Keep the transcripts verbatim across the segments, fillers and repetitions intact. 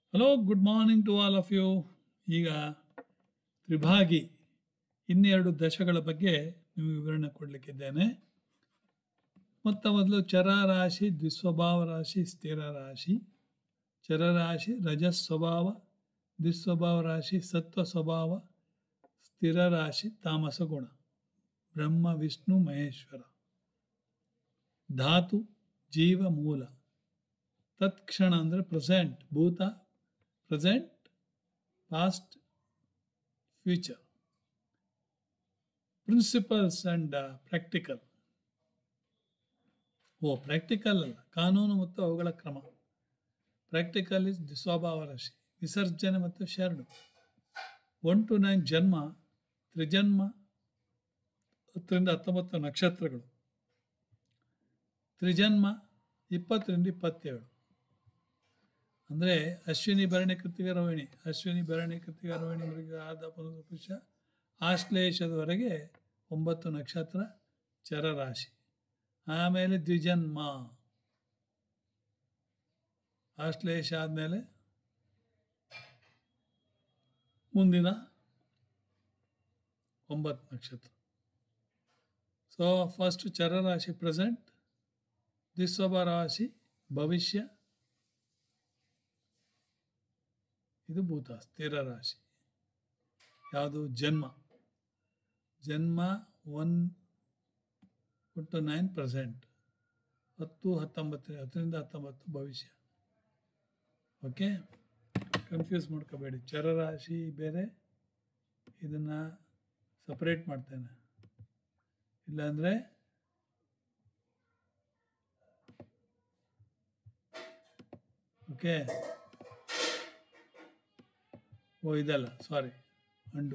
Hello, good morning to all of you. ಈಗ ತ್ರಿಭಾಗಿ ಇನ್ನೆರಡು ದಶಗಳ ಬಗ್ಗೆ ನಿಮಗೆ ವಿವರಣೆ ಕೊಡಲಿಕ್ಕಿದ್ದೇನೆ. ಮೊತ್ತ ಮೊದಲು ಚರರಾಶಿ, ದ್ವಿಸ್ವಭಾವ ರಾಶಿ, ಸ್ಥಿರ ರಾಶಿ. ಚರರಾಶಿ ರಜಸ್ ಸ್ವಭಾವ, ದ್ವಿಸ್ವಭಾವ ರಾಶಿ ಸತ್ವ ಸ್ವಭಾವ, ಸ್ಥಿರ ರಾಶಿ ತಾಮಸ ಗುಣ. ಬ್ರಹ್ಮ ವಿಷ್ಣು ಮಹೇಶ್ವರ. ಧಾತು ಜೀವ ಮೂಲ. ತತ್ಕ್ಷಣ ಅಂದರೆ ಪ್ರೆಸೆಂಟ್, ಭೂತ present, past, future. Principles and practical. ಓ ಪ್ರಾಕ್ಟಿಕಲ್ ಅಲ್ಲ, ಕಾನೂನು ಮತ್ತು ಅವುಗಳ ಕ್ರಮ. ಪ್ರಾಕ್ಟಿಕಲ್ ಇಸ್ ದ್ವಿಸ್ವಭಾವ ರಾಶಿ. ವಿಸರ್ಜನೆ ಮತ್ತು ಶರಣು. ಒನ್ ಟು ನೈನ್ ಜನ್ಮ, ತ್ರಿಜನ್ಮ, ಹತ್ತರಿಂದ ಹತ್ತೊಂಬತ್ತು ನಕ್ಷತ್ರಗಳು. ತ್ರಿಜನ್ಮ ಇಪ್ಪತ್ತರಿಂದ ಇಪ್ಪತ್ತೇಳು. ಅಂದರೆ ಅಶ್ವಿನಿ ಭರಣಿ ಕೃತಿಕ ರೋಹಿಣಿ, ಅಶ್ವಿನಿ ಭರಣಿ ಕೃತಿಕ ರೋಹಿಣಿ ಮೃಗ ಆದ ಪುನಃ ಪುರುಷ ಆಶ್ಲೇಷದವರೆಗೆ ಒಂಬತ್ತು ನಕ್ಷತ್ರ ಚರರಾಶಿ. ಆಮೇಲೆ ದ್ವಿಜನ್ಮ, ಆಶ್ಲೇಷ ಆದಮೇಲೆ ಮುಂದಿನ ಒಂಬತ್ತು ನಕ್ಷತ್ರ. ಸೊ ಫಸ್ಟ್ ಚರರಾಶಿ ಪ್ರೆಸೆಂಟ್, ದ್ವಿಸ್ವಭಾವ ರಾಶಿ ಭವಿಷ್ಯ, ಇದು ಭೂತ ಸ್ಥಿರ ರಾಶಿ. ಯಾವುದು? ಜನ್ಮ. ಜನ್ಮ ಒನ್ ಟು ನೈನ್ ಪ್ರೆಸೆಂಟ್, ಹತ್ತು ಹತ್ತೊಂಬತ್ತು, ಹತ್ತರಿಂದ ಹತ್ತೊಂಬತ್ತು ಭವಿಷ್ಯ. ಓಕೆ, ಕನ್ಫ್ಯೂಸ್ ಮಾಡ್ಕೋಬೇಡಿ. ಚರರಾಶಿ ಬೇರೆ, ಇದನ್ನು ಸಪ್ರೇಟ್ ಮಾಡ್ತೇನೆ. ಇಲ್ಲಾಂದರೆ ಓಕೆ. ಓ ಇದಲ್ಲ, ಸಾರಿ, ಅಂಡು.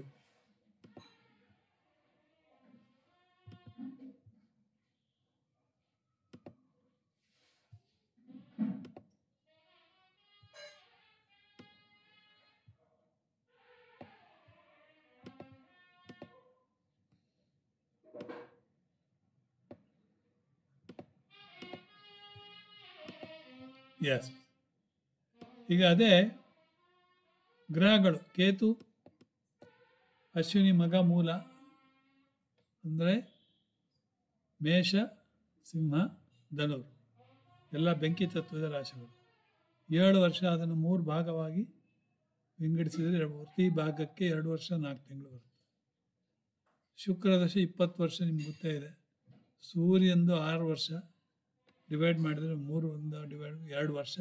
ಎಸ್, ಈಗ ಅದೇ ಗ್ರಹಗಳು. ಕೇತು ಅಶ್ವಿನಿ ಮಗ ಮೂಲ, ಅಂದರೆ ಮೇಷ, ಸಿಂಹ, ಧನುರ್ ಎಲ್ಲ ಬೆಂಕಿ ತತ್ವದ ರಾಶಿಗಳು. ಏಳು ವರ್ಷ ಅದನ್ನು ಮೂರು ಭಾಗವಾಗಿ ವಿಂಗಡಿಸಿದರೆ ಪ್ರತಿ ಭಾಗಕ್ಕೆ ಎರಡು ವರ್ಷ ನಾಲ್ಕು ತಿಂಗಳು ಬರುತ್ತೆ. ಶುಕ್ರದಶೆ ಇಪ್ಪತ್ತು ವರ್ಷ ನಿಮ್ಗೆ ಗೊತ್ತೇ ಇದೆ. ಸೂರ್ಯಂದು ಆರು ವರ್ಷ ಡಿವೈಡ್ ಮಾಡಿದರೆ ಮೂರು ಒಂದು ಡಿವೈಡ್ ಎರಡು ವರ್ಷ.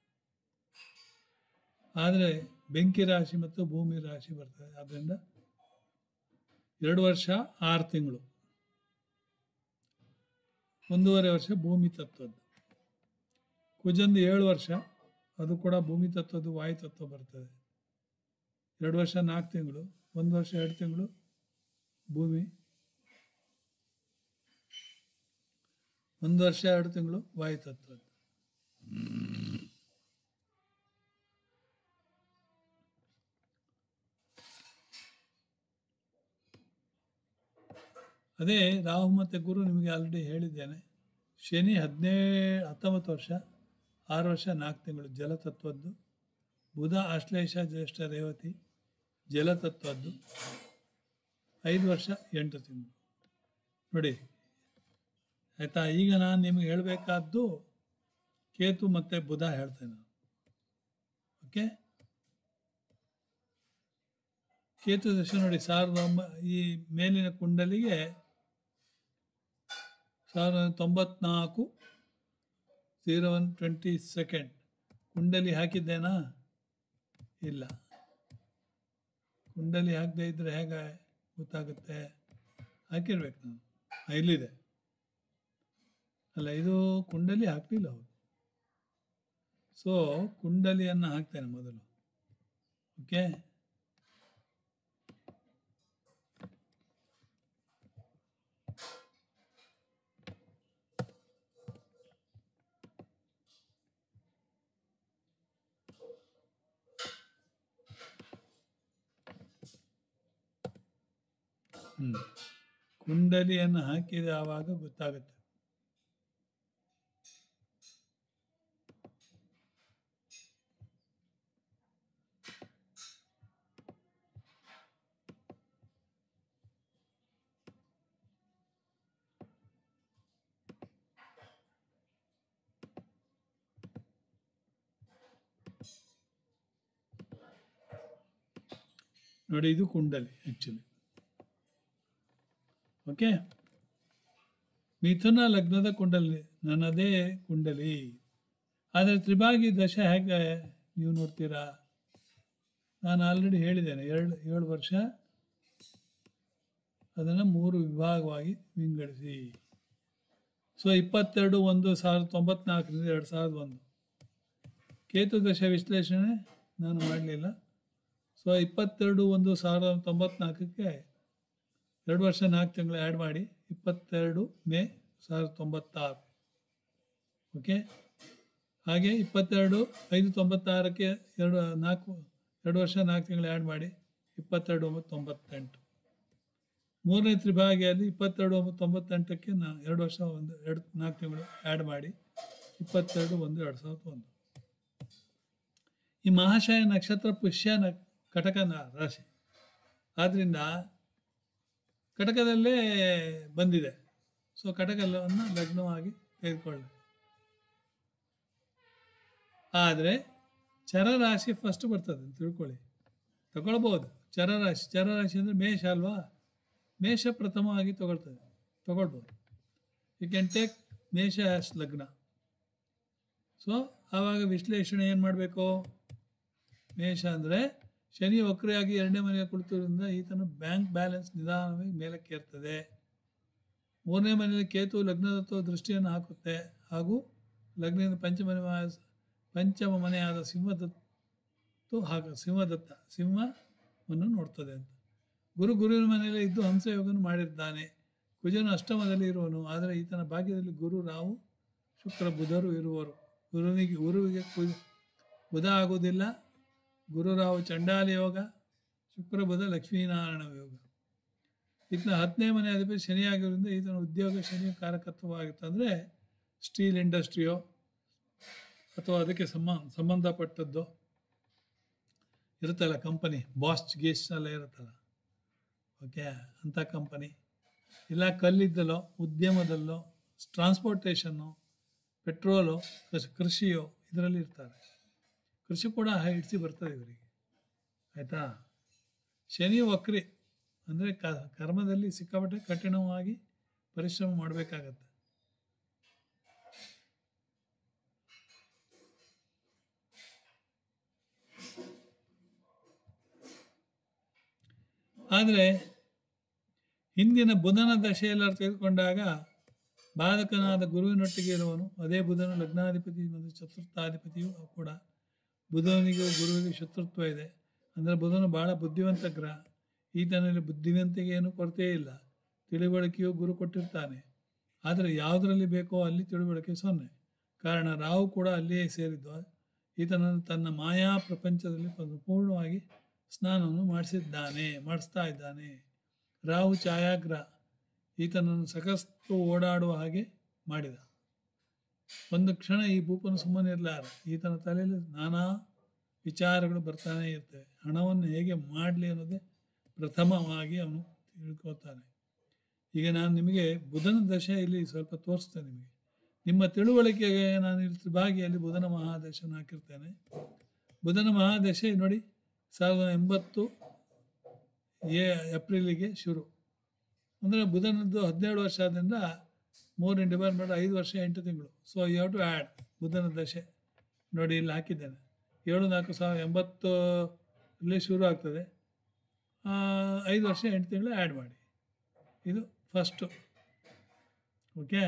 ಆದರೆ ಬೆಂಕಿ ರಾಶಿ ಮತ್ತು ಭೂಮಿ ರಾಶಿ ಬರ್ತದೆ. ಆದ್ದರಿಂದ ಎರಡು ವರ್ಷ ಆರು ತಿಂಗಳು, ಒಂದೂವರೆ ವರ್ಷ ಭೂಮಿ ತತ್ವದ್ದು. ಕುಜಂದು ಏಳು ವರ್ಷ, ಅದು ಕೂಡ ಭೂಮಿ ತತ್ವದ್ದು ವಾಯು ತತ್ವ ಬರ್ತದೆ. ಎರಡು ವರ್ಷ ನಾಲ್ಕು ತಿಂಗಳು, ಒಂದು ವರ್ಷ ಎರಡು ತಿಂಗಳು ಭೂಮಿ, ಒಂದು ವರ್ಷ ಎರಡು ತಿಂಗಳು ವಾಯು ತತ್ವದ್ದು. ಅದೇ ರಾಹು ಮತ್ತು ಗುರು ನಿಮಗೆ ಆಲ್ರೆಡಿ ಹೇಳಿದ್ದೇನೆ. ಶನಿ ಹದಿನೇಳು ಹತ್ತೊಂಬತ್ತು ವರ್ಷ, ಆರು ವರ್ಷ ನಾಲ್ಕು ತಿಂಗಳು ಜಲತತ್ವದ್ದು. ಬುಧ ಆಶ್ಲೇಷ ಜ್ಯೇಷ್ಠ ರೇವತಿ ಜಲತತ್ವದ್ದು, ಐದು ವರ್ಷ ಎಂಟು ತಿಂಗಳು. ನೋಡಿ ಆಯಿತಾ. ಈಗ ನಾನು ನಿಮಗೆ ಹೇಳಬೇಕಾದ್ದು ಕೇತು ಮತ್ತು ಬುಧ ಹೇಳ್ತೇನೆ. ಓಕೆ, ಕೇತು ದಶೆ ನೋಡಿ. ಸಾವಿರದ ಒಂಬ ಈ ಮೇಲಿನ ಕುಂಡಲಿಗೆ ಸಾವಿರದ ತೊಂಬತ್ನಾಲ್ಕು ಝೀರೋ ಒನ್ ಟ್ವೆಂಟಿ ಸೆಕೆಂಡ್ ಕುಂಡಲಿ ಹಾಕಿದ್ದೇನಾ? ಇಲ್ಲ. ಕುಂಡಲಿ ಹಾಕದೇ ಇದ್ದರೆ ಹೇಗೆ ಗೊತ್ತಾಗುತ್ತೆ? ಹಾಕಿರ್ಬೇಕು ನಾನು. ಇಲ್ಲಿದೆ ಅಲ್ಲ, ಇದು ಕುಂಡಲಿ ಹಾಕಲಿಲ್ಲ ಅವರು. ಸೊ ಕುಂಡಲಿಯನ್ನು ಹಾಕ್ತೇನೆ ಮೊದಲು. ಓಕೆ, ಹ್ಞೂ ಕುಂಡಲಿಯನ್ನು ಹಾಕಿದ ಆವಾಗ ಗೊತ್ತಾಗುತ್ತೆ. ನೋಡಿ, ಇದು ಕುಂಡಲಿ ಆ್ಯಕ್ಚುಲಿ. ಓಕೆ, ಮಿಥುನ ಲಗ್ನದ ಕುಂಡಲಿ ನನ್ನದೇ ಕುಂಡಲಿ. ಆದರೆ ತ್ರಿಭಾಗಿ ದಶೆ ಹೇಗೆ ನೀವು ನೋಡ್ತೀರಾ? ನಾನು ಆಲ್ರೆಡಿ ಹೇಳಿದ್ದೇನೆ, ಎರಡು ಏಳು ವರ್ಷ ಅದನ್ನು ಮೂರು ವಿಭಾಗವಾಗಿ ವಿಂಗಡಿಸಿ. ಸೊ ಇಪ್ಪತ್ತೆರಡು ಒಂದು ಸಾವಿರದ ತೊಂಬತ್ನಾಲ್ಕರಿಂದ ಎರಡು ಸಾವಿರದ ಒಂದು ಕೇತು ದಶೆ ವಿಶ್ಲೇಷಣೆ ನಾನು ಮಾಡಲಿಲ್ಲ. ಸೊ ಇಪ್ಪತ್ತೆರಡು ಒಂದು ಸಾವಿರದ ತೊಂಬತ್ನಾಲ್ಕಕ್ಕೆ ಎರಡು ವರ್ಷ ನಾಲ್ಕು ತಿಂಗಳು ಆ್ಯಡ್ ಮಾಡಿ ಇಪ್ಪತ್ತೆರಡು ಮೇ ಸಾವಿರದ ತೊಂಬತ್ತಾರು. ಓಕೆ, ಹಾಗೆ ಇಪ್ಪತ್ತೆರಡು ಐದು ತೊಂಬತ್ತಾರಕ್ಕೆ ಎರಡು ನಾಲ್ಕು ಎರಡು ವರ್ಷ ನಾಲ್ಕು ತಿಂಗಳು ಆ್ಯಡ್ ಮಾಡಿ ಇಪ್ಪತ್ತೆರಡು ಒಂಬತ್ತು ತೊಂಬತ್ತೆಂಟು. ಮೂರನೇ ತ್ರಿಭಾಗಿಯಲ್ಲಿ ಇಪ್ಪತ್ತೆರಡು ಒಂಬತ್ತು ತೊಂಬತ್ತೆಂಟಕ್ಕೆ ನಾ ಎರಡು ವರ್ಷ ಒಂದು ಎರಡು ನಾಲ್ಕು ತಿಂಗಳು ಆ್ಯಡ್ ಮಾಡಿ ಇಪ್ಪತ್ತೆರಡು ಒಂದು ಎರಡು ಸಾವಿರದ ಒಂದು. ಈ ಮಹಾಶಯ ನಕ್ಷತ್ರ ಪುಷ್ಯ ನ ಕಟಕ ರಾಶಿ ಆದ್ದರಿಂದ ಕಟಕದಲ್ಲೇ ಬಂದಿದೆ. ಸೊ ಕಟಕವನ್ನು ಲಗ್ನವಾಗಿ ತೆಗೆದುಕೊಳ್ಳಿ. ಆದರೆ ಚರರಾಶಿ ಫಸ್ಟ್ ಬರ್ತದೆ ತಿಳ್ಕೊಳ್ಳಿ, ತಗೊಳ್ಬೋದು. ಚರರಾಶಿ ಚರರಾಶಿ ಅಂದರೆ ಮೇಷ ಅಲ್ವಾ, ಮೇಷ ಪ್ರಥಮವಾಗಿ ತಗೊಳ್ತದೆ, ತಗೊಳ್ಬೋದು. ಯು ಕ್ಯಾನ್ ಟೇಕ್ ಮೇಷ ಆಸ್ ಲಗ್ನ. ಸೊ ಆವಾಗ ವಿಶ್ಲೇಷಣೆ ಏನು ಮಾಡಬೇಕು? ಮೇಷ ಅಂದರೆ ಶನಿ ವಕ್ರಿಯಾಗಿ ಎರಡನೇ ಮನೆಯ ಕುಳಿತುದರಿಂದ ಈತನ ಬ್ಯಾಂಕ್ ಬ್ಯಾಲೆನ್ಸ್ ನಿಧಾನವಾಗಿ ಮೇಲಕ್ಕೆ ಏರ್ತದೆ. ಮೂರನೇ ಮನೆಯಲ್ಲಿ ಕೇತು ಲಗ್ನದತ್ತ ದೃಷ್ಟಿಯನ್ನು ಹಾಕುತ್ತೆ, ಹಾಗೂ ಲಗ್ನದಿಂದ ಪಂಚಮನೆ ಪಂಚಮ ಮನೆಯಾದ ಸಿಂಹದತ್ತು ಹಾಕ ಸಿಂಹದತ್ತ ಸಿಂಹವನ್ನು ನೋಡ್ತದೆ ಅಂತ. ಗುರು ಗುರುವಿನ ಮನೆಯಲ್ಲಿ ಇದ್ದು ಹಂಸಯೋಗವನ್ನು ಮಾಡಿದ್ದಾನೆ. ಕುಜನು ಅಷ್ಟಮದಲ್ಲಿ ಇರುವನು, ಆದರೆ ಈತನ ಭಾಗ್ಯದಲ್ಲಿ ಗುರು ರಾಹು ಶುಕ್ರ ಬುಧರು ಇರುವರು. ಗುರುವಿಗೆ ಗುರುವಿಗೆ ಕು ಬುಧ ಆಗುವುದಿಲ್ಲ. ಗುರು ರಾಹು ಚಂಡಾಲ ಯೋಗ, ಶುಕ್ರ ಬುಧ ಲಕ್ಷ್ಮೀನಾರಾಯಣ ಯೋಗ. ಈತನ ಹತ್ತನೇ ಮನೆ ಅಧಿಪತಿ ಶನಿಯಾಗಿರೋದ್ರಿಂದ ಈತನ ಉದ್ಯೋಗ ಶನಿಯ ಕಾರಕತ್ವವಾಗಿತ್ತು. ಅಂದರೆ ಸ್ಟೀಲ್ ಇಂಡಸ್ಟ್ರಿಯೋ ಅಥವಾ ಅದಕ್ಕೆ ಸಂಬ ಸಂಬಂಧಪಟ್ಟದ್ದು ಇರುತ್ತಲ್ಲ, ಕಂಪನಿ ಬಾಸ್ ಗೀಸ್ ಎಲ್ಲ ಇರುತ್ತಲ್ಲ, ಓಕೆ, ಅಂಥ ಕಂಪನಿ. ಇಲ್ಲ ಕಲ್ಲಿದ್ದಲೋ, ಉದ್ಯಮದಲ್ಲೋ, ಟ್ರಾನ್ಸ್ಪೋರ್ಟೇಷನ್ನು, ಪೆಟ್ರೋಲು, ಕೃಷಿಯೋ ಇದರಲ್ಲಿ ಇರ್ತಾರೆ. ಕೃಷಿ ಕೂಡ ಹಿಡಿಸಿ ಬರ್ತದೆ ಇವರಿಗೆ, ಆಯಿತಾ. ಶನಿ ವಕ್ರಿ ಅಂದರೆ ಕ ಕರ್ಮದಲ್ಲಿ ಸಿಕ್ಕಾಪಟ್ಟೆ ಕಠಿಣವಾಗಿ ಪರಿಶ್ರಮ ಮಾಡಬೇಕಾಗತ್ತೆ. ಆದರೆ ಹಿಂದಿನ ಬುಧನ ದಶೆಯೆಲ್ಲರೂ ತೆಗೆದುಕೊಂಡಾಗ ಬಾಧಕನಾದ ಗುರುವಿನೊಟ್ಟಿಗೆ ಇರುವನು. ಅದೇ ಬುಧನು ಲಗ್ನಾಧಿಪತಿ ಮತ್ತು ಚತುರ್ಥಾಧಿಪತಿಯೂ ಕೂಡ. ಬುಧನಿಗೂ ಗುರುವಿಗೆ ಶತ್ರುತ್ವ ಇದೆ. ಅಂದರೆ ಬುಧನು ಬಹಳ ಬುದ್ಧಿವಂತ ಗ್ರಹ. ಈತನಲ್ಲಿ ಬುದ್ಧಿವಂತಿಗೆ ಏನೂ ಕೊರತೆ ಇಲ್ಲ. ತಿಳಿವಳಿಕೆಯು ಗುರು ಕೊಟ್ಟಿರ್ತಾನೆ. ಆದರೆ ಯಾವುದರಲ್ಲಿ ಬೇಕೋ ಅಲ್ಲಿ ತಿಳಿವಳಿಕೆ ಸೊನ್ನೆ. ಕಾರಣ ರಾಹು ಕೂಡ ಅಲ್ಲಿಯೇ ಸೇರಿದ್ದು. ಈತನನ್ನು ತನ್ನ ಮಾಯಾ ಪ್ರಪಂಚದಲ್ಲಿ ಸಂಪೂರ್ಣವಾಗಿ ಸ್ನಾನವನ್ನು ಮಾಡಿಸಿದ್ದಾನೆ ಮಾಡಿಸ್ತಾ ಇದ್ದಾನೆ. ರಾಹು ಛಾಯಾಗ್ರಹ ಈತನನ್ನು ಸಾಕಷ್ಟು ಓಡಾಡುವ ಹಾಗೆ ಮಾಡಿದ. ಒಂದು ಕ್ಷಣ ಈ ಭೂಪನು ಸುಮ್ಮನೆ ಇರಲಾರ. ಈತನ ತಲೆಯಲ್ಲಿ ನಾನಾ ವಿಚಾರಗಳು ಬರ್ತಾನೆ ಇರ್ತವೆ. ಹಣವನ್ನು ಹೇಗೆ ಮಾಡಲಿ ಅನ್ನೋದೇ ಪ್ರಥಮವಾಗಿ ಅವನು ತಿಳ್ಕೊತಾನೆ. ಈಗ ನಾನು ನಿಮಗೆ ಬುಧನ ದಶೆ ಇಲ್ಲಿ ಸ್ವಲ್ಪ ತೋರಿಸ್ತೇನೆ ನಿಮಗೆ. ನಿಮ್ಮ ತಿಳುವಳಿಕೆಗೆ ನಾನು ಇಲ್ಲಿ ತ್ರಿಭಾಗಿಯಲ್ಲಿ ಬುಧನ ಮಹಾದಶೆಯನ್ನು ಹಾಕಿರ್ತೇನೆ. ಬುಧನ ಮಹಾದಶೆ ನೋಡಿ ಸಾವಿರದ ಎಂಬತ್ತು ಏ ಏಪ್ರಿಲಿಗೆ ಶುರು. ಅಂದರೆ ಬುಧನದ್ದು ಹದಿನೇಳು ವರ್ಷ ಆದ್ದರಿಂದ ಮೂರನೇ ಡಿವೈಡ್ ಮಾಡಿ ಐದು ವರ್ಷ ಎಂಟು ತಿಂಗಳು. So you have to add ಬುಧನ ದಶೆ ನೋಡಿ ಇಲ್ಲಿ ಹಾಕಿದ್ದೇನೆ. ಏಳು ನಾಲ್ಕು ಸಾವಿರದ ಎಂಬತ್ತು ಇಲ್ಲಿ ಶುರು ಆಗ್ತದೆ. ಐದು ವರ್ಷ ಎಂಟು ತಿಂಗಳು ಆ್ಯಡ್ ಮಾಡಿ. ಇದು ಫಸ್ಟು, ಓಕೆ.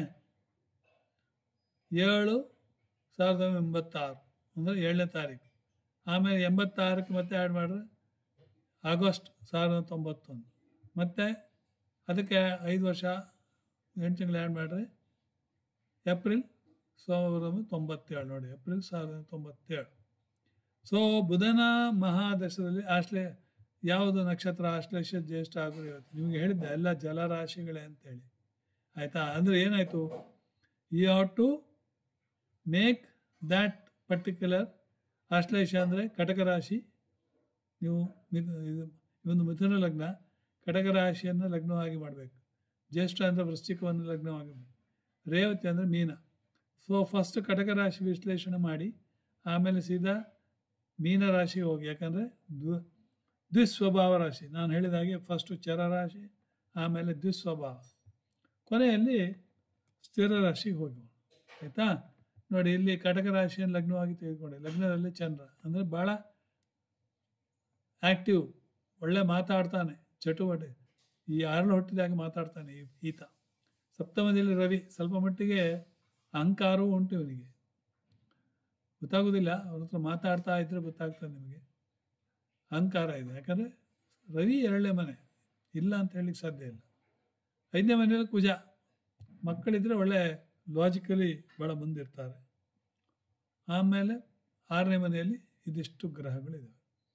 ಏಳು ಸಾವಿರದ ಎಂಬತ್ತಾರು ಅಂದರೆ ಏಳನೇ ತಾರೀಕು. ಆಮೇಲೆ ಎಂಬತ್ತಾರಕ್ಕೆ ಮತ್ತೆ ಆ್ಯಡ್ ಮಾಡಿದ್ರೆ ಆಗಸ್ಟ್ ಸಾವಿರದ ತೊಂಬತ್ತೊಂದು. ಮತ್ತು ಅದಕ್ಕೆ ಐದು ವರ್ಷ ಎಂಟು ತಿಂಗಳು ಆ್ಯಡ್ ಮಾಡಿದ್ರೆ ಏಪ್ರಿಲ್ ಸಾವಿರದ ತೊಂಬತ್ತೇಳು ನೋಡಿ, ಏಪ್ರಿಲ್ ಸಾವಿರದ ತೊಂಬತ್ತೇಳು. ಸೊ ಬುಧನ ಮಹಾದಶದಲ್ಲಿ ಆಶ್ಲೇ ಯಾವುದು ನಕ್ಷತ್ರ ಆಶ್ಲೇಷ ಜ್ಯೇಷ್ಠ ಆಗು ಇವತ್ತು ನಿಮಗೆ ಹೇಳಿದ್ದೆ ಎಲ್ಲ ಜಲರಾಶಿಗಳೇ ಅಂತೇಳಿ, ಆಯಿತಾ. ಅಂದರೆ ಏನಾಯಿತು, you have to make that particular ಆಶ್ಲೇಷ ಅಂದರೆ ಕಟಕ ರಾಶಿ. ನೀವು ಮಿಥು ಇದು ಒಂದು ಮಿಥುನ ಲಗ್ನ, ಕಟಕ ರಾಶಿಯನ್ನು ಲಗ್ನವಾಗಿ ಮಾಡಬೇಕು. ಜ್ಯೇಷ್ಠ ಅಂದರೆ ವೃಶ್ಚಿಕವನ್ನು ಲಗ್ನವಾಗಬೇಕು. ರೇವತಿ ಅಂದರೆ ಮೀನ. ಸೊ ಫಸ್ಟ್ ಕಟಕ ರಾಶಿ ವಿಶ್ಲೇಷಣೆ ಮಾಡಿ ಆಮೇಲೆ ಸೀದಾ ಮೀನ ರಾಶಿ ಹೋಗಿ. ಯಾಕಂದರೆ ದ್ವ ದ್ವಿಸ್ವಭಾವ ರಾಶಿ. ನಾನು ಹೇಳಿದ ಹಾಗೆ ಫಸ್ಟು ಚರ ರಾಶಿ, ಆಮೇಲೆ ದ್ವಿಸ್ವಭಾವ, ಕೊನೆಯಲ್ಲಿ ಸ್ಥಿರ ರಾಶಿಗೆ ಹೋಗಿ. ಆಯಿತಾ? ನೋಡಿ, ಇಲ್ಲಿ ಕಟಕ ರಾಶಿಯನ್ನು ಲಗ್ನವಾಗಿ ತೆಗೆದುಕೊಂಡೆ. ಲಗ್ನದಲ್ಲಿ ಚಂದ್ರ ಅಂದರೆ ಭಾಳ ಆ್ಯಕ್ಟಿವ್, ಒಳ್ಳೆ ಮಾತಾಡ್ತಾನೆ, ಚಟುವಟಿಕೆ, ಈ ಆರಳು ಹುಟ್ಟಿದಾಗ ಮಾತಾಡ್ತಾನೆ ಈ ಈತ. ಸಪ್ತಮದಲ್ಲಿ ರವಿ, ಸ್ವಲ್ಪ ಮಟ್ಟಿಗೆ ಅಹಂಕಾರವೂ ಉಂಟು ಇವನಿಗೆ, ಗೊತ್ತಾಗೋದಿಲ್ಲ, ಅವ್ರ ಹತ್ರ ಮಾತಾಡ್ತಾ ಇದ್ದರೆ ಗೊತ್ತಾಗ್ತದೆ ನಿಮಗೆ. ಅಹಂಕಾರ ಇದೆ, ಯಾಕಂದರೆ ರವಿ ಎರಡನೇ ಮನೆ, ಇಲ್ಲ ಅಂತ ಹೇಳಲಿಕ್ಕೆ ಸಾಧ್ಯ ಇಲ್ಲ. ಐದನೇ ಮನೆಯಲ್ಲಿ ಕುಜ, ಮಕ್ಕಳಿದ್ರೆ ಒಳ್ಳೆ ಲಾಜಿಕಲಿ ಭಾಳ ಮುಂದಿರ್ತಾರೆ. ಆಮೇಲೆ ಆರನೇ ಮನೆಯಲ್ಲಿ ಇದಿಷ್ಟು ಗ್ರಹಗಳಿದ್ದಾವೆ.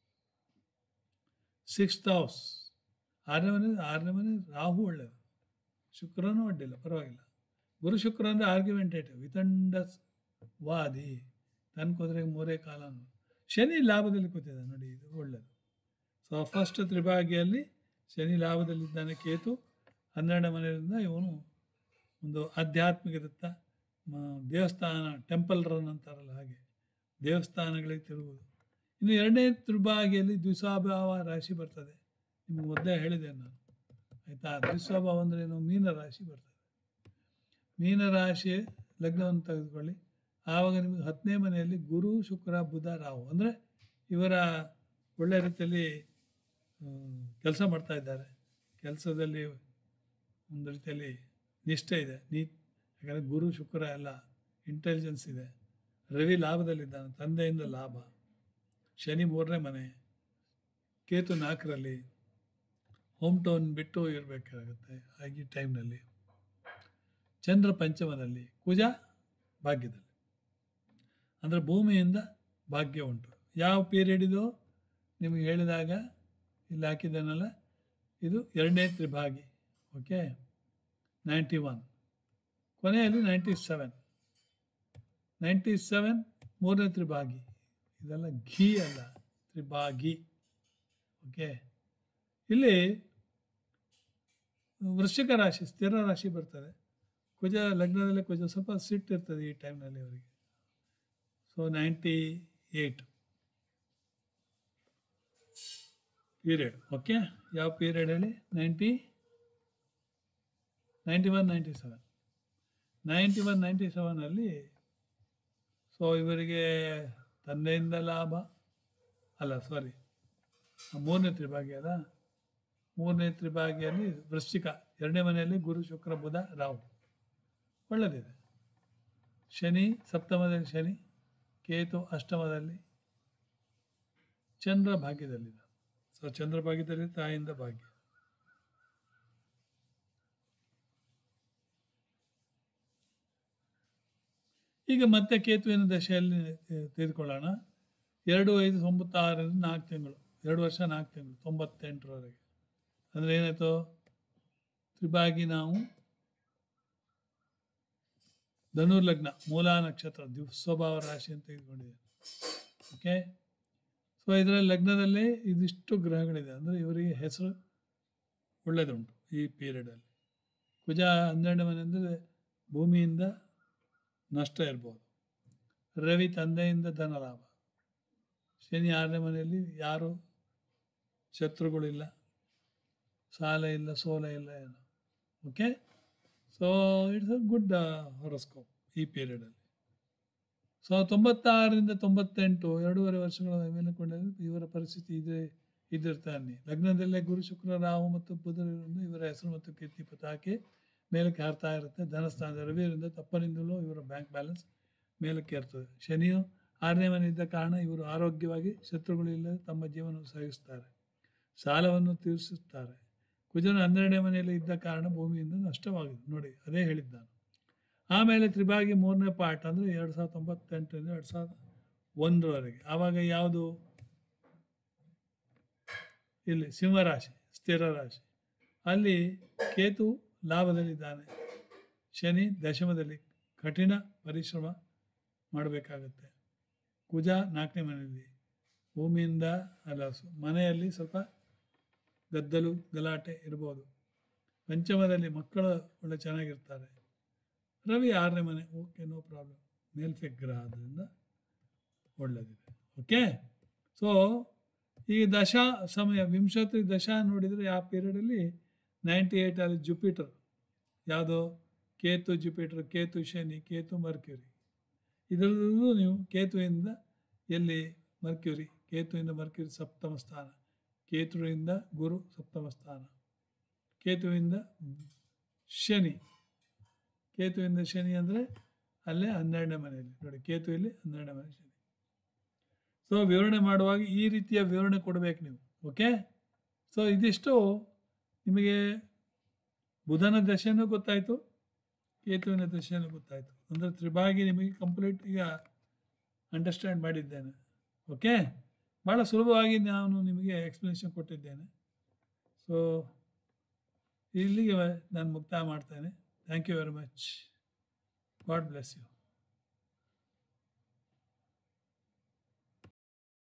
ಸಿಕ್ಸ್ತ್ ಹೌಸ್, ಆರನೇ ಮನೆ ಆರನೇ ಮನೆ ರಾಹು ಒಳ್ಳೆಯದು, ಶುಕ್ರನೂ ಅಡ್ಡಿಲ್ಲ, ಪರವಾಗಿಲ್ಲ. ಗುರು ಶುಕ್ರ ಅಂದರೆ ಆರ್ಗ್ಯುಮೆಂಟೇಟಿವ್, ವಿತಂಡ ವಾದಿ, ತನ್ನ ಕುದುರೆಗೆ ಮೂರೇ ಕಾಲನು. ಶನಿ ಲಾಭದಲ್ಲಿ ಕೂತಿದೆ ನೋಡಿ, ಇದು ಒಳ್ಳೆಯದು. ಸೊ ಫಸ್ಟ್ ತ್ರಿಭಾಗಿಯಲ್ಲಿ ಶನಿ ಲಾಭದಲ್ಲಿದ್ದಾನೆ. ಕೇತು ಹನ್ನೆರಡನೇ ಮನೆಯಿಂದ ಇವನು ಒಂದು ಆಧ್ಯಾತ್ಮಿಕದತ್ತ, ದೇವಸ್ಥಾನ, ಟೆಂಪಲ್ ರನ್ ಅಂತಾರಲ್ಲ ಹಾಗೆ ದೇವಸ್ಥಾನಗಳಿಗೆ ತಿರುಗುವುದು. ಇನ್ನು ಎರಡನೇ ತ್ರಿಭಾಗಿಯಲ್ಲಿ ದ್ವಿಸ್ವಭಾವ ರಾಶಿ ಬರ್ತದೆ. ನಿಮ್ಗೆ ಮೊದಲೇ ಹೇಳಿದೆ ನಾನು, ಆಯಿತಾ? ದ್ವಿಸ್ವಭಾವ ಅಂದರೆ ಏನು? ಮೀನ ರಾಶಿ ಬರ್ತದೆ. ಮೀನ ರಾಶಿ ಲಗ್ನವನ್ನು ತೆಗೆದುಕೊಳ್ಳಿ. ಆವಾಗ ನಿಮಗೆ ಹತ್ತನೇ ಮನೆಯಲ್ಲಿ ಗುರು ಶುಕ್ರ ಬುಧ ರಾಹು, ಅಂದರೆ ಇವರ ಒಳ್ಳೆ ರೀತಿಯಲ್ಲಿ ಕೆಲಸ ಮಾಡ್ತಾ ಇದ್ದಾರೆ. ಕೆಲಸದಲ್ಲಿ ಒಂದು ರೀತಿಯಲ್ಲಿ ನಿಷ್ಠೆ ಇದೆ, ನೀ ಯಾಕಂದರೆ ಗುರು ಶುಕ್ರ ಎಲ್ಲ ಇಂಟೆಲಿಜೆನ್ಸ್ ಇದೆ. ರವಿ ಲಾಭದಲ್ಲಿದ್ದಾನೆ, ತಂದೆಯಿಂದ ಲಾಭ. ಶನಿ ಮೂರನೇ ಮನೆ, ಕೇತು ನಾಲ್ಕರಲ್ಲಿ, ಹೋಮ್ ಟೌನ್ ಬಿಟ್ಟು ಇರಬೇಕಾಗುತ್ತೆ ಈ ಟೈಮ್ನಲ್ಲಿ. ಚಂದ್ರ ಪಂಚಮದಲ್ಲಿ, ಕುಜ ಭಾಗ್ಯದಲ್ಲಿ, ಅಂದರೆ ಭೂಮಿಯಿಂದ ಭಾಗ್ಯ ಉಂಟು. ಯಾವ ಪೀರಿಯಡ್ ಇದು ನಿಮಗೆ ಹೇಳಿದಾಗ ಇಲ್ಲಿ ಹಾಕಿದ್ದಾನಲ್ಲ, ಇದು ಎರಡನೇ ತ್ರಿಭಾಗಿ. ಓಕೆ, ನೈಂಟಿ ಒನ್, ಕೊನೆಯಲ್ಲಿ ನೈಂಟಿ ಸೆವೆನ್ ನೈಂಟಿ ಸೆವೆನ್ ಮೂರನೇ ತ್ರಿಭಾಗಿ. ಇದೆಲ್ಲ ಘೀ ಅಲ್ಲ, ತ್ರಿಭಾಗಿ. ಓಕೆ, ಇಲ್ಲಿ ವೃಶ್ಚಿಕ ರಾಶಿ ಸ್ಥಿರ ರಾಶಿ ಬರ್ತದೆ. ಕುಜ ಲಗ್ನದಲ್ಲಿ ಕುಜ ಸ್ವಲ್ಪ ಸಿಟ್ಟು ಇರ್ತದೆ ಈ ಟೈಮ್ನಲ್ಲಿ ಅವರಿಗೆ. So ninety eight period. Okay, ಯಾವ ಪೀರಿಯಡ್ ಹೇಳಿ? Ninety ninety one ninety seven ninety one ninety ಸೆವೆನಲ್ಲಿ ಸೊ ಇವರಿಗೆ ತಂದೆಯಿಂದ ಲಾಭ ಅಲ್ಲ, ಸಾರಿ, ಮೂರನೇ ತ್ರಿಭಾಗಿ ಅಲ್ಲ, ಮೂರನೇ ತ್ರಿಭಾಗಿಯಲ್ಲಿ ವೃಶ್ಚಿಕ, ಎರಡನೇ ಮನೆಯಲ್ಲಿ ಗುರು ಶುಕ್ರ ಬುಧ ರಾಹು, ಒಳ್ಳೆಯದಿದೆ. ಶನಿ ಸಪ್ತಮದಲ್ಲಿ, ಶನಿ ಕೇತು ಅಷ್ಟಮದಲ್ಲಿ, ಚಂದ್ರ ಭಾಗ್ಯದಲ್ಲಿದೆ. ಸೊ ಚಂದ್ರ ಭಾಗ್ಯದಲ್ಲಿ ತಾಯಿಯಿಂದ ಭಾಗ್ಯ. ಈಗ ಮತ್ತೆ ಕೇತುವಿನ ದಶೆಯಲ್ಲಿ ತೆಗೆದುಕೊಳ್ಳೋಣ. ಎರಡು ಐದು ತೊಂಬತ್ತಾರರಿಂದ ನಾಲ್ಕು ತಿಂಗಳು, ಎರಡು ವರ್ಷ ನಾಲ್ಕು ತಿಂಗಳು, ತೊಂಬತ್ತೆಂಟರವರೆಗೆ. ಅಂದರೆ ಏನಾಯಿತು? ತ್ರಿಭಾಗಿ ನಾವು ಧನುರ್ಲಗ್ನ, ಮೂಲಾ ನಕ್ಷತ್ರ, ದ್ವಿಸ್ವಭಾವ ರಾಶಿ ಅಂತ ತೆಗೆದುಕೊಂಡಿದ್ದೇವೆ. ಓಕೆ, ಸೊ ಇದರಲ್ಲಿ ಲಗ್ನದಲ್ಲೇ ಇದಿಷ್ಟು ಗ್ರಹಗಳಿದೆ, ಅಂದರೆ ಇವರಿಗೆ ಹೆಸರು ಒಳ್ಳೆಯದುಂಟು ಈ ಪೀರಿಯಡಲ್ಲಿ. ಕುಜ ಹನ್ನೆರಡು ಮನೆ ಅಂದರೆ ಭೂಮಿಯಿಂದ ನಷ್ಟ ಇರ್ಬೋದು. ರವಿ ತಂದೆಯಿಂದ ಧನ ಲಾಭ. ಶನಿ ಆರನೇ ಮನೆಯಲ್ಲಿ ಯಾರು ಶತ್ರುಗಳಿಲ್ಲ, ಸಾಲ ಇಲ್ಲ, ಸೋಲ ಇಲ್ಲ, ಏನು. Okay, so it's a good horoscope ಈ ಪೀರಿಯಡಲ್ಲಿ. ಸೊ ತೊಂಬತ್ತಾರರಿಂದ ತೊಂಬತ್ತೆಂಟು ಎರಡೂವರೆ ವರ್ಷಗಳ ಮೇಲೆ ಕೊಂಡಾಗ ಇವರ ಪರಿಸ್ಥಿತಿ ಇದೆ ಇದ್ದಿರ್ತಾನೆ. ಲಗ್ನದಲ್ಲೇ ಗುರು ಶುಕ್ರ ರಾಹು ಮತ್ತು ಬುಧರಿಂದ ಇವರ ಹೆಸರು ಮತ್ತು ಕೀರ್ತಿ ಪತಾಕೆ ಮೇಲಕ್ಕೆ ಹಾರ್ತಾ ಇರುತ್ತೆ. ಧನಸ್ಥಾನದ ರವಿಯಿಂದ ತಪ್ಪನಿಂದಲೂ ಇವರ ಬ್ಯಾಂಕ್ ಬ್ಯಾಲೆನ್ಸ್ ಮೇಲಕ್ಕೆ ಇರ್ತದೆ. ಶನಿಯು ಆರನೇ ಮನೆ ಇದ್ದ ಕಾರಣ ಇವರು ಆರೋಗ್ಯವಾಗಿ, ಶತ್ರುಗಳಿಲ್ಲದೆ ತಮ್ಮ ಜೀವನ ಸಾಗಿಸ್ತಾರೆ, ಸಾಲವನ್ನು ತೀರಿಸುತ್ತಾರೆ. ಕುಜನ ಹನ್ನೆರಡನೇ ಮನೆಯಲ್ಲಿ ಇದ್ದ ಕಾರಣ ಭೂಮಿಯಿಂದ ನಷ್ಟವಾಗಿದೆ. ನೋಡಿ, ಅದೇ ಹೇಳಿದ್ದು ನಾನು. ಆಮೇಲೆ ತ್ರಿಭಾಗಿ ಮೂರನೇ ಪಾರ್ಟ್ ಅಂದರೆ ಎರಡು ಸಾವಿರದ ತೊಂಬತ್ತೆಂಟರಿಂದ ಎರಡು ಸಾವಿರದ ಒಂದರವರೆಗೆ. ಆವಾಗ ಯಾವುದು? ಇಲ್ಲಿ ಸಿಂಹರಾಶಿ, ಸ್ಥಿರ ರಾಶಿ. ಅಲ್ಲಿ ಕೇತು ಲಾಭದಲ್ಲಿದ್ದಾನೆ, ಶನಿ ದಶಮದಲ್ಲಿ ಕಠಿಣ ಪರಿಶ್ರಮ ಮಾಡಬೇಕಾಗತ್ತೆ. ಕುಜ ನಾಲ್ಕನೇ ಮನೆಯಲ್ಲಿ, ಭೂಮಿಯಿಂದ ಅಲ್ಲ, ಮನೆಯಲ್ಲಿ ಸ್ವಲ್ಪ ಗದ್ದಲು ಗಲಾಟೆ ಇರ್ಬೋದು. ಪಂಚಮದಲ್ಲಿ ಮಕ್ಕಳು ಒಳ್ಳೆ ಚೆನ್ನಾಗಿರ್ತಾರೆ. ರವಿ ಆರನೇ ಮನೆ, ಓಕೆ, ನೋ ಪ್ರಾಬ್ಲಮ್, ಮೇಲ್ಫೆಕ್ ಗ್ರಹ, ಆದ್ದರಿಂದ ಒಳ್ಳೆಯದಿದೆ. ಓಕೆ, ಸೊ ಈಗ ದಶಾ ಸಮಯ ವಿಂಶತಿ ದಶಾ ನೋಡಿದರೆ ಆ ಪೀರಿಯಡಲ್ಲಿ ನೈಂಟಿ ಏಯ್ಟಲ್ಲಿ ಜುಪಿಟರ್ ಯಾವುದೋ ಕೇತು ಜುಪಿಟರ್, ಕೇತು ಶನಿ, ಕೇತು ಮರ್ಕ್ಯುರಿ. ಇದರಲ್ಲೂ ನೀವು ಕೇತುವಿಂದ ಎಲ್ಲಿ ಮರ್ಕ್ಯುರಿ, ಕೇತುವಿಂದ ಮರ್ಕ್ಯುರಿ ಸಪ್ತಮ ಸ್ಥಾನ, ಕೇತುವಿಂದ ಗುರು ಸಪ್ತಮ ಸ್ಥಾನ, ಕೇತುವಿಂದ ಶನಿ, ಕೇತುವಿಂದ ಶನಿ ಅಂದರೆ ಅಲ್ಲೇ ಹನ್ನೆರಡನೇ ಮನೆಯಲ್ಲಿ ನೋಡಿ, ಕೇತು ಇಲ್ಲಿ ಹನ್ನೆರಡನೇ ಮನೆ ಶನಿ. ಸೊ ವಿವರಣೆ ಮಾಡುವಾಗ ಈ ರೀತಿಯ ವಿವರಣೆ ಕೊಡಬೇಕು ನೀವು. ಓಕೆ, ಸೊ ಇದಿಷ್ಟು ನಿಮಗೆ ಬುಧನ ದಶೆನೂ ಗೊತ್ತಾಯಿತು, ಕೇತುವಿನ ದಶೆನೂ ಗೊತ್ತಾಯಿತು. ಅಂದರೆ ತ್ರಿಭಾಗಿ ನಿಮಗೆ ಕಂಪ್ಲೀಟ್ ಈಗ ಅಂಡರ್ಸ್ಟ್ಯಾಂಡ್ ಮಾಡಿದ್ದೇನೆ. ಓಕೆ, ಭಾಳ ಸುಲಭವಾಗಿ ನಾನು ನಿಮಗೆ ಎಕ್ಸ್ಪ್ಲನೇಷನ್ ಕೊಟ್ಟಿದ್ದೇನೆ. ಸೊ ಇಲ್ಲಿಗೆ ನಾನು ಮುಕ್ತಾಯ ಮಾಡ್ತೇನೆ. Thank you very much. God bless you.